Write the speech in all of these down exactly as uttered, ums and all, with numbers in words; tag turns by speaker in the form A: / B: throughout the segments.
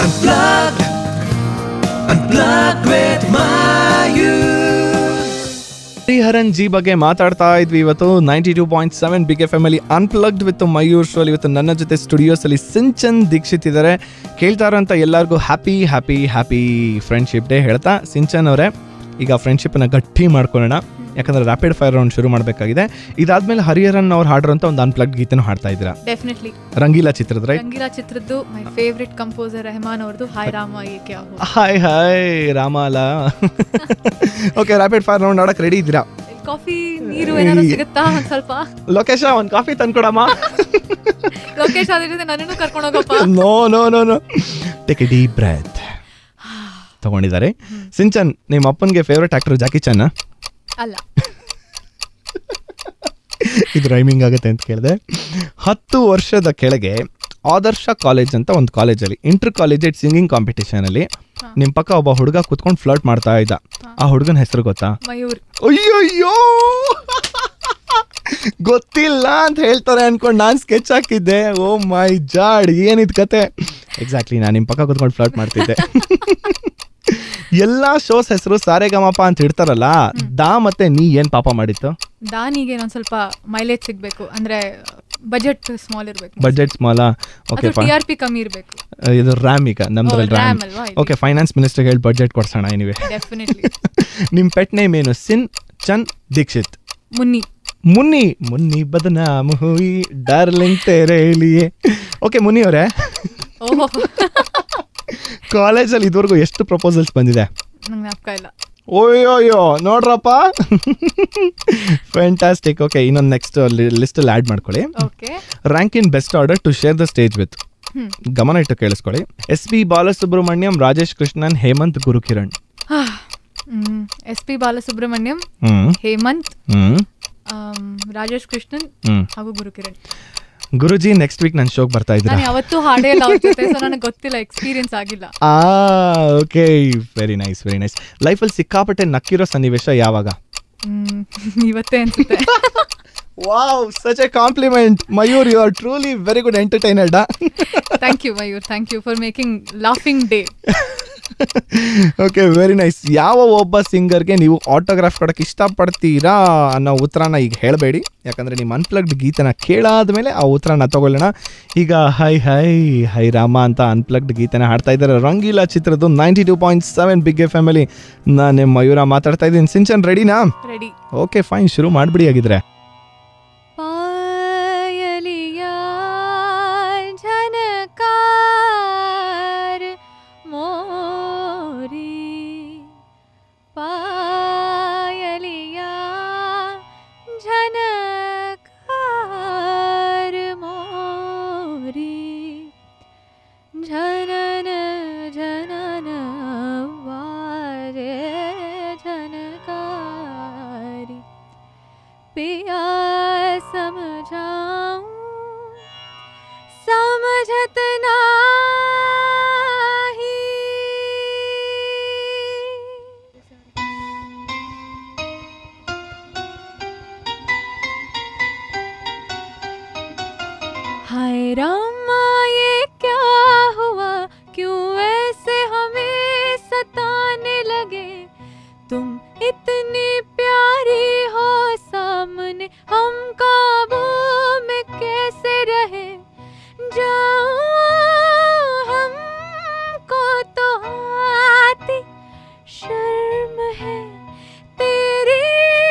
A: Unplugged, unplugged with Mayur.
B: Hariharan ji ಬಗ್ಗೆ ಮಾತಾಡ್ತಾ ಇದ್ವಿ ಇವತ್ತು ninety two point seven big F M ಅಲ್ಲಿ ಅನ್ಪ್ಲಗ್ಡ್ ವಿತ್ ಮಯೂರ್ ಶೋ. ಇವತ್ತು ನನ್ನ ಜೊತೆ ಸ್ಟುಡಿಯೋಸ್ ಅಲ್ಲಿ ಸಿಂಚನ್ ದೀಕ್ಷಿತ್ ಇದ್ದಾರೆ. ಕೇಳ್ತಾ ಇರೋಂಥ ಎಲ್ಲರಿಗೂ happy happy happy friendship day ಹೇಳ್ತಾ, ಸಿಂಚನ್ ಅವರೇ ಈಗ ಫ್ರೆಂಡ್ಶಿಪ್ನ ಗಟ್ಟಿ ಮಾಡ್ಕೊಳ್ಳೋಣ, ಯಾಕಂದ್ರೆ ರ್ಯಾಪಿಡ್ ಫೈರ್ ರೌಂಡ್ ಶುರು ಮಾಡಬೇಕಾಗಿದೆ. ಇದಾದ್ಮೇಲೆ ಹರಿಹರನ್ ಅವ್ರು ಹಾಡಿರೋಂಥ ಒಂದು ಅನ್ಪ್ಲಗ್ಡ್ ಗೀತೆನೂ ಹಾಡ್ತಾ ಇದ್ದೀರಾ.
C: ಡೆಫಿನೆಟ್ಲಿ
B: ರಂಗೀಲಾ ಚಿತ್ರದ ರೈಟ್?
C: ರಂಗೀಲಾ ಚಿತ್ರದ್ದು ಮೈ ಫೇವರಿಟ್ ಕಂಪೋಸರ್ ರೆಹಮಾನ್ ಅವ್ರದ್ದು ಹಾಯ್ ರಾಮ ಯೇ ಕ್ಯಾ ಹೂವಾ.
B: ಹಾಯ್ ಹಾಯ್ ರಾಮಾಲ. ಓಕೆ, ರ್ಯಾಪಿಡ್ ಫೈರ್ ರೌಂಡ್ ಆಡಕ್ಕೆ ರೆಡಿ ಇದ್ದೀರಾ?
C: ಕಾಫಿ ನೀರು ಏನಾದ್ರು ಸಿಗುತ್ತಾ? ಒಂದ್ ಸ್ವಲ್ಪ
B: ಲೋಕೇಶ ಒಂದು ಕಾಫಿ ತಂದ್ಕೊಡಮ್ಮ.
C: ಲೋಕೇಶ್ ಅದ್ರ ಜೊತೆ ನನ್ನನ್ನು ಕರ್ಕೊಂಡು ಹೋಗಪ್ಪ.
B: No no no no take a deep breath. ತಗೊಂಡಿದ್ದಾರೆ. ಸಿಂಚನ್, ನಿಮ್ಮ ಅಪ್ಪನಿಗೆ ಫೇವ್ರೆಟ್ ಆಕ್ಟರ್ ಜಾಕಿ ಚಾನ್?
C: ಅಲ್ಲ,
B: ಇದು ರೈಮಿಂಗ್ ಆಗುತ್ತೆ ಅಂತ ಕೇಳಿದೆ. ಹತ್ತು ವರ್ಷದ ಕೆಳಗೆ ಆದರ್ಶ ಕಾಲೇಜ್ ಅಂತ ಒಂದು ಕಾಲೇಜಲ್ಲಿ ಇಂಟರ್ ಕಾಲೇಜೆಡ್ ಸಿಂಗಿಂಗ್ ಕಾಂಪಿಟೇಷನ್ ಅಲ್ಲಿ ನಿಮ್ ಪಕ್ಕ ಒಬ್ಬ ಹುಡುಗ ಕುತ್ಕೊಂಡು ಫ್ಲರ್ಟ್ ಮಾಡ್ತಾ ಇದ್ದ. ಆ ಹುಡುಗನ ಹೆಸರು ಗೊತ್ತಾ?
C: ಮಯೂರ್.
B: ಅಯ್ಯಯ್ಯೋ, ಗೊತ್ತಿಲ್ಲ ಅಂತ ಹೇಳ್ತಾರೆ ಅನ್ಕೊಂಡು ನಾನು ಸ್ಕೆಚ್ ಹಾಕಿದ್ದೆ. ಓ ಮೈ ಜಾಡ್, ಏನಿದ್ ಕತೆ. ಎಕ್ಸಾಕ್ಟ್ಲಿ, ನಾನು ನಿಮ್ಮ ಪಕ್ಕ ಕುತ್ಕೊಂಡು ಫ್ಲರ್ಟ್ ಮಾಡ್ತಿದ್ದೆ. ಎಲ್ಲಾ ಶೋಸ್ ಹೆಸರು ಸಾರೆಗಮಪ ಅಂತ ಇಡ್ತಾರಲ್ಲ, ದಾ ಮತ್ತೆ ನೀ ಏನ್ ಪಾಪ ಮಾಡಿತ್ತು?
C: ದಾನಿಗೆ ಒಂದ್ ಸ್ವಲ್ಪ ಮೈಲೇಜ್ ಸಿಗ್ಬೇಕು, ಅಂದ್ರೆ ಬಜೆಟ್ ಸ್ಮಾಲ್ ಇರ್ಬೇಕು.
B: Budget small. Okay,
C: T R P ಕಮ್ಮಿ ಇರ್ಬೇಕು.
B: ಇದು ರ್ಯಾಮ್ ಈಗ ನಮ್ದ್ರಲ್ಲಿ ರ್ಯಾಮ್. ಓಕೆ, ಫೈನಾನ್ಸ್ ಮಿನಿಸ್ಟರ್ ಹೇಳಿ ಬಜೆಟ್ ಕೊಡ್ಸೋಣ. Anyway,
C: definitely.
B: ನಿಮ್ ಪೆಟ್ ನೇಮ್ ಏನು? ಸಿನ್ ಚನ್ ದೀಕ್ಷಿತ್.
C: ಮುನ್ನಿ.
B: ಮುನ್ನಿ ಮುನ್ನಿ ಬದನಾಮ್ ಹುಯಿ ಡಾರ್ಲಿಂಗ್ ತೇರೆ ಲಿಯೇ. ಓಕೆ ಮುನ್ನಿ ಅವರೇ,
C: ಓಹೋ,
B: ಕಾಲೇಜಲ್ಲಿ ಇದುವರೆಗೂ ಎಷ್ಟು ಪ್ರಪೋಸಲ್ಸ್ ಬಂದಿದೆ?
C: ನಂಗೆ ಜ್ಞಾಪಕ ಇಲ್ಲ.
B: ಓಯ್ಯೋಯ್ಯೋ, ನೋಡ್ರಪ್ಪ. ಫ್ಯಾಂಟಾಸ್ಟಿಕ್. ಓಕೆ, ಇನ್ನೊಂದು ನೆಕ್ಸ್ಟ್ ಲಿಸ್ಟ್ ಅಲ್ಲಿ ಆಡ್ ಮಾಡ್ಕೊಳ್ಳಿ.
C: Okay.
B: Rank in best order to share the stage with. ಗಮನ ಇಟ್ಟು ಕೇಳಿಸ್ಕೊಳ್ಳಿ. S P Balasubrahmanyam, Rajesh Krishnan, Hemanth, Gurukiran.
C: S P Balasubrahmanyam, Hemanth, Rajesh Krishnan ಹಾಗೂ ಗುರುಕಿರಣ್.
B: ಗುರುಜಿ, ನೆಕ್ಸ್ಟ್ ವೀಕ್ ನನ್ನ ಶೋಗೆ ಬರ್ತಾ ಇದ್ದೀರಾ?
C: ನಾನು ಯಾವತ್ತೂ ಹಾಡೇ ಇಲ್ಲ ಅವ್ರ ಜೊತೆ, ಸೊ ನನಗೆ ಗೊತ್ತಿಲ್ಲ, ಎಕ್ಸ್ಪೀರಿಯನ್ಸ್ ಆಗಿಲ್ಲ.
B: ಆ okay, very nice very nice. ಲೈಫಲ್ಲಿ ಸಿಕ್ಕಾಪಟ್ಟೆ ನಕ್ಕಿರೋ ಸನ್ನಿವೇಶ ಯಾವಾಗ?
C: ಇವತ್ತೇ ಅನ್ಸುತ್ತೆ.
B: Wow, such a compliment. Mayur, you are truly very good entertainer.
C: Thank you Mayur, thank you for making laughing day.
B: Okay, very nice. ಯಾವ ಒಬ್ಬ ಸಿಂಗರ್ಗೆ ನೀವು ಆಟೋಗ್ರಾಫ್ ಕೊಡೋಕೆ ಇಷ್ಟಪಡ್ತೀರಾ ಅನ್ನೋ ಉತ್ತರನ ಈಗ ಹೇಳಬೇಡಿ, ಯಾಕಂದರೆ ನಿಮ್ಮ ಅನ್ಪ್ಲಗ್ಡ್ ಗೀತನ ಕೇಳಾದ್ಮೇಲೆ ಆ ಉತ್ತರನ ತಗೊಳ್ಳೋಣ. ಈಗ ಹೈ ಹೈ ಹೈ ರಾಮ ಅಂತ ಅನ್ಪ್ಲಗ್ಡ್ ಗೀತನ ಹಾಡ್ತಾ ಇದ್ದಾರೆ. ರಂಗೀಲಾ ಚಿತ್ರದ್ದು ninety two point seven big F M ಅಲ್ಲಿ ನಾನು ಮಯೂರ ಮಾತಾಡ್ತಾ ಇದ್ದೀನಿ. ಸಿಂಚನ್ ರೆಡಿನಾ?
C: ರೆಡಿ.
B: ಓಕೆ ಫೈನ್, ಶುರು ಮಾಡಿಬಿಡಿ ಆಗಿದ್ರೆ.
C: हाय रामा ये क्या हुआ, क्यों ऐसे हमें सताने लगे, तुम इतनी प्यारी हो सामने, हम काबू में कैसे रहे, जाओ हमको तो आती शर्म है तेरी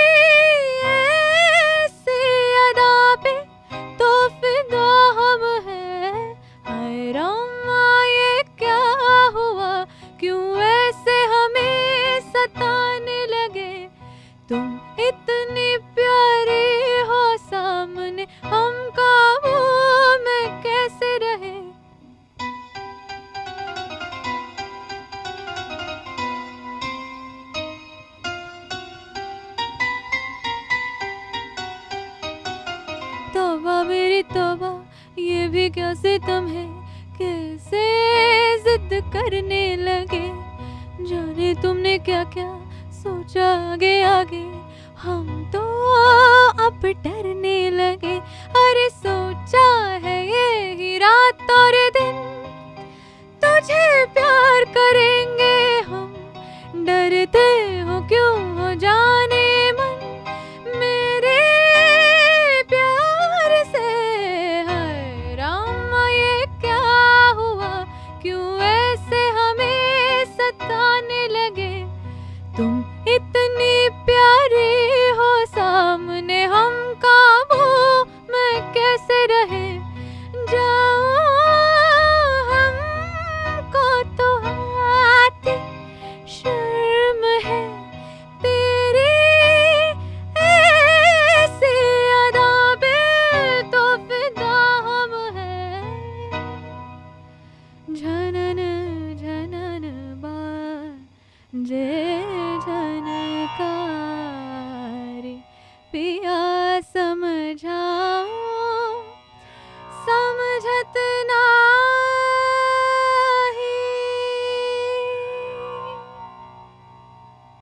C: ऐसी अदा पे, तो फिदा हम हैं। हाय रामा ये क्या हुआ, क्यों ऐसे हमें सताने लगे, तुम इतनी प्यारी हो सामने, हम काबू में कैसे रहे। तौबा मेरी तौबा, ये भी क्या सितम है, कैसे जिद करने लगे, जाने तुमने क्या क्या सोचा आगे आगे, हम तो अब डरने लगे, अरे सोचा है ये ही रात और दिन, तो तुझे प्यार करेंगे हम, डरते हो क्यों हो जाने मन मेरे प्यार से। हाय रामा ये क्या हुआ, क्यों ऐसे हमें सताने लगे। तुम इतनी प्यारी हो सामने, हम काबू में कैसे रहे। जाओ हमको तो आती शर्म है, तेरी ऐसी अदा पे तो फिदा हम हैं। झनन झनन बाजे झनकारी, पिया समझा